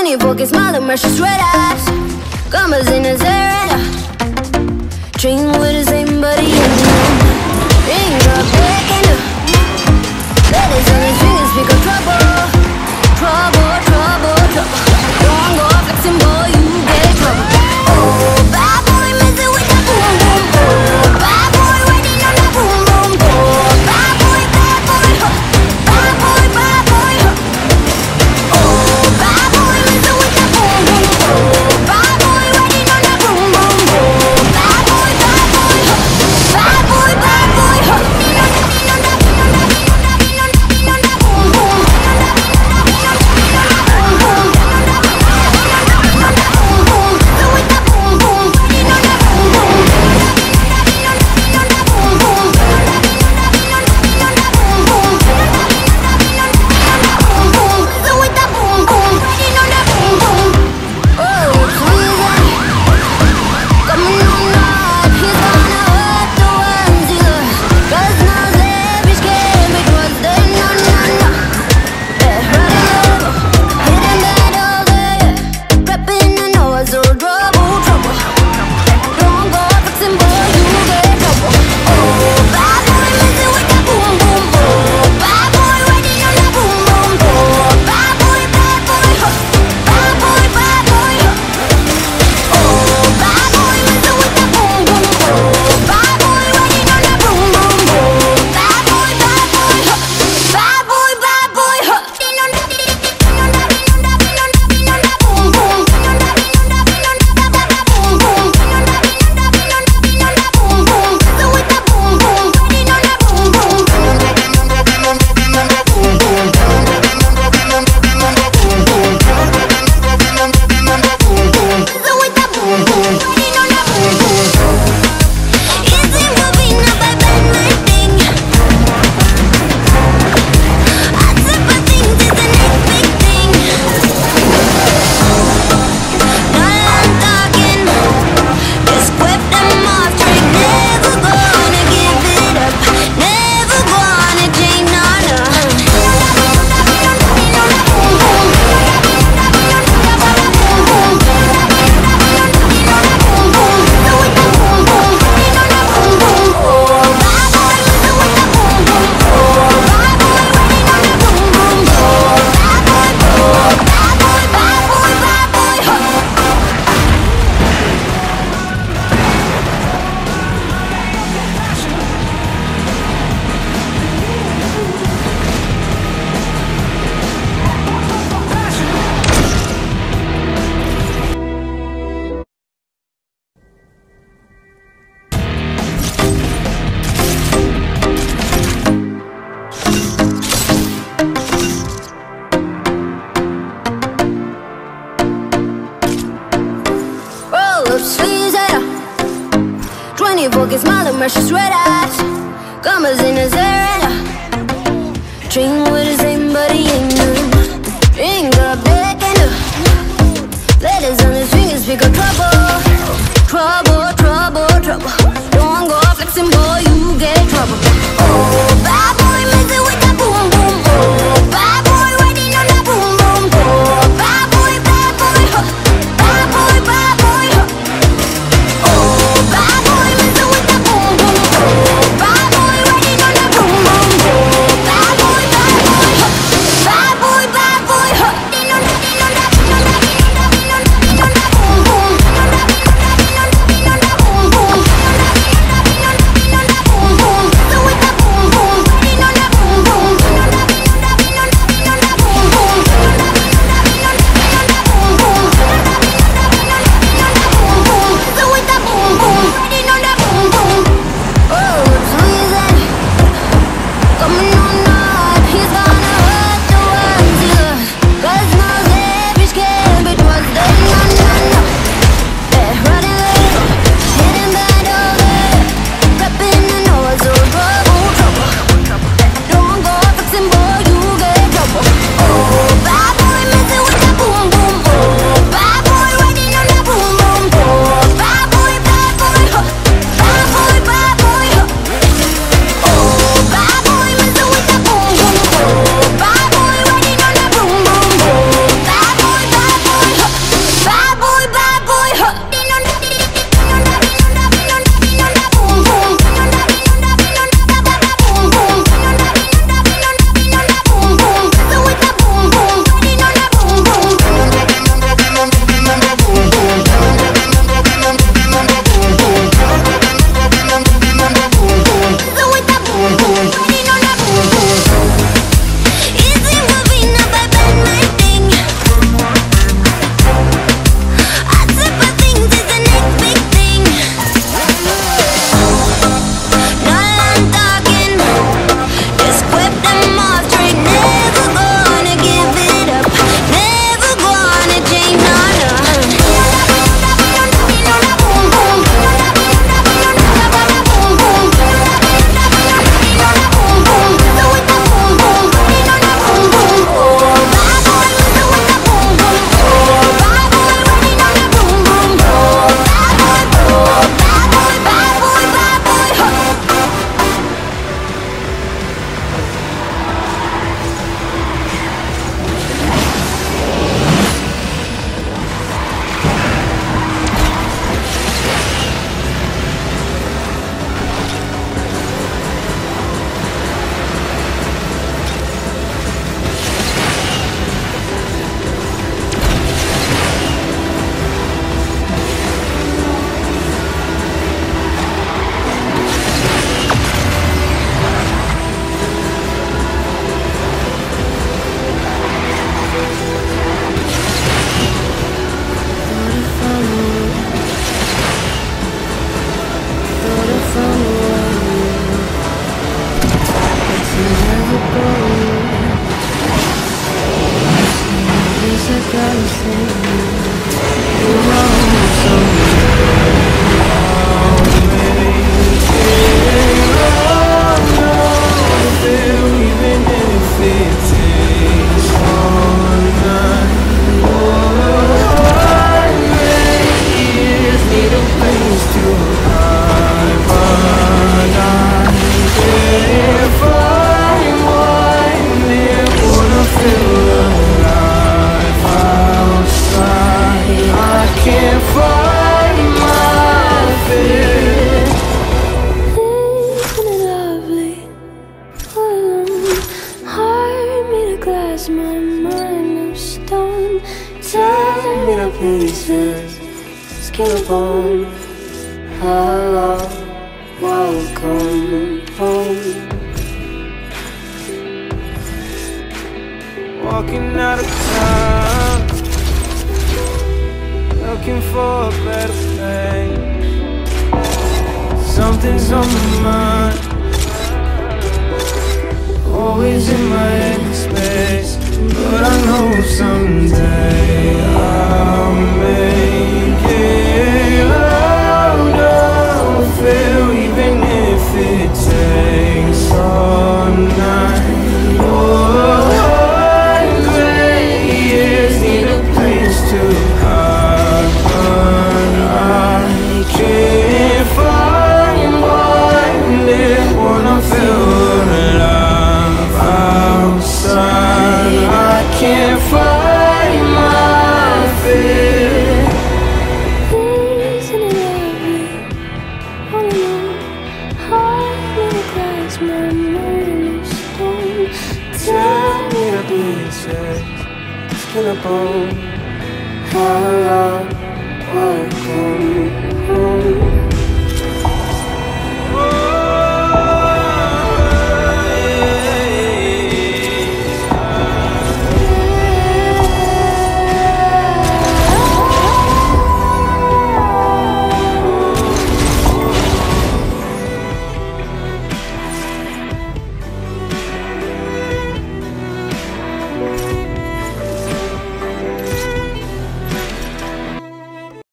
24caret smile and precious red eyes. Commas in his hair and train with the same buddy in the ring up breaking up. Letters on his fingers speak of trouble. Trouble, trouble, trouble. Don't go flexing, boy, you get trouble. Oh, bad boy, messing with that boom, boom, boom. Bad boy, waiting on that boom, boom, boom. Bad boy, huh. Bad boy, huh. Oh, bad boy, messing with that boom, boom, boom. Bad boy, waiting on that boom, boom, boom. Bad boy, huh. Bad boy, huh. Sleeves at 24caret smile and precious red eyes. Commas in his hair and train with the same buddy in them. Ring up breaking up. Letters on his fingers speak of trouble. Trouble, trouble, trouble. Don't go flexing, boy, you get trouble. Oh, bad boy, messing with that boom, boom, boom. Bad boy, waiting on that boom, boom, boom. Bad boy, huh. Bad boy, huh. Oh, bad boy, messing with that boom, boom, boom. Bad boy, waiting on that boom, boom, boom. Bad boy, huh. Bad boy, huh. Waiting on that boom, boom. Hello, welcome home. Walking out of town, looking for a better place. Something's on my mind, always in my headspace. But I know someday I'll make it out of here, even if it takes all night. Need a place to hide, but I can't find one. It wanna feel alive outside. I can't find my fear. Isn't it lovely? All alone, heart in a glass, my mind of stone. Tell me the pieces, skin a bone. Hello, welcome